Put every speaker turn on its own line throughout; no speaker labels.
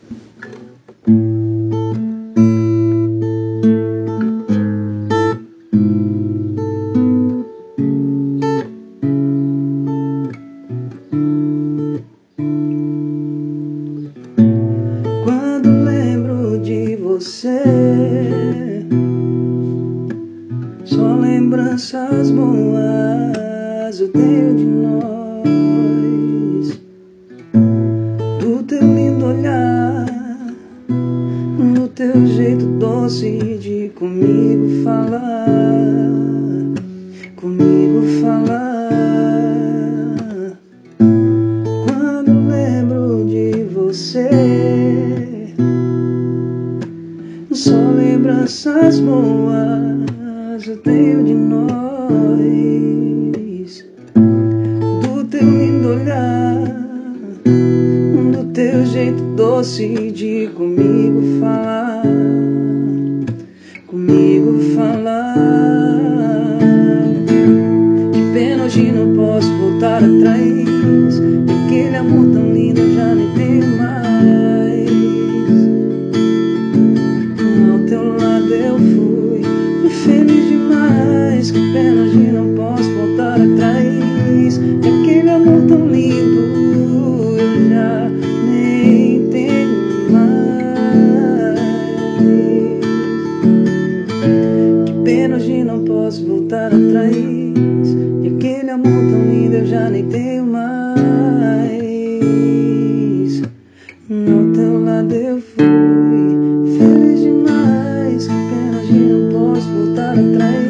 Quando lembro de você, só lembranças boas eu tenho de nós, do teu lindo olhar, do teu jeito doce de comigo falar, comigo falar. Quando lembro de você, só lembranças boas eu tenho de nós, do teu lindo olhar, do teu jeito doce de comigo falar, comigo falar. Que pena hoje não posso voltar atrás, aquele amor tão lindo eu já nem tenho mais. Ao teu lado eu fui feliz demais. Que pena hoje não posso voltar atrás, aquele amor tão lindo eu já nem tenho mais. Que pena hoje não posso voltar atrás, e aquele amor tão lindo eu já nem tenho mais. Ao teu lado eu fui feliz demais. Que pena hoje não posso voltar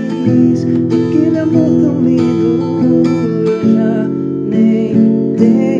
atrás, aquele amor tão lindo eu já nem tenho.